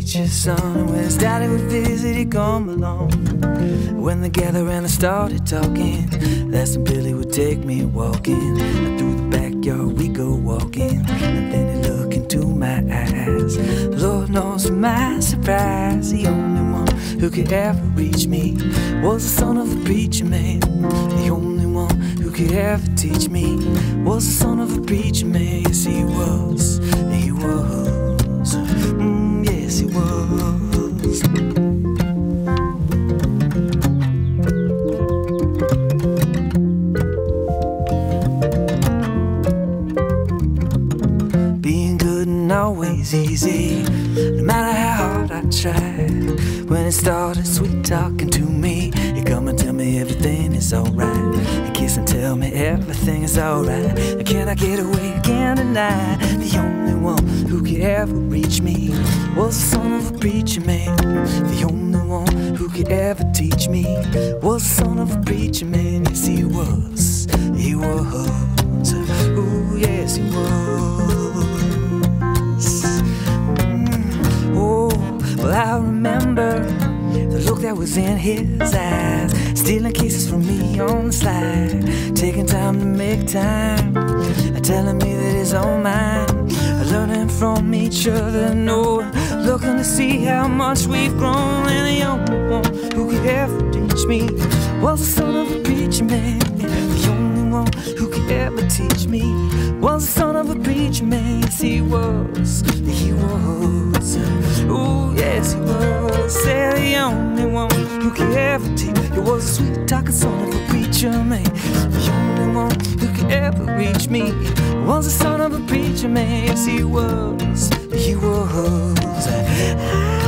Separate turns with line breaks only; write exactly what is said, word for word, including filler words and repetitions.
preacher's son. When his daddy would visit, he'd come along. When they gathered around and started talking, that's when Billy would take me walking. And through the backyard we go walking, and then he'd look into my eyes. Lord knows to my surprise, the only one who could ever reach me was the son of a preacher man. The only one who could ever teach me was the son of a preacher man. Yes, he was, he was, mm, yes, he was. Being good and always easy, no matter how hard I tried. When it started sweet talking to me, he come and tell me everything is alright. He kiss and tell me everything is alright. And can I get away again tonight? The only one who could ever reach me was the son of a preacher man. The only one who could ever teach me was the son of a preacher man. Yes, he was, he was, ooh, yes, he was. Mm, oh, well, I remember the look that was in his eyes, stealing kisses from me on the slide, taking time to make time, telling me that he's all mine, learning from each other, no, looking to see how much we've grown. And the only one who could ever teach me was the son of a preacher man. The only one who could ever teach me was the son of a preacher man. Yes, he was, he was, ooh, yes, he was. Say the only one who could ever teach me was the sweet talking son of a preacher man. The only one who could ever reach me was the son of a preacher man. Yes, he was, he was.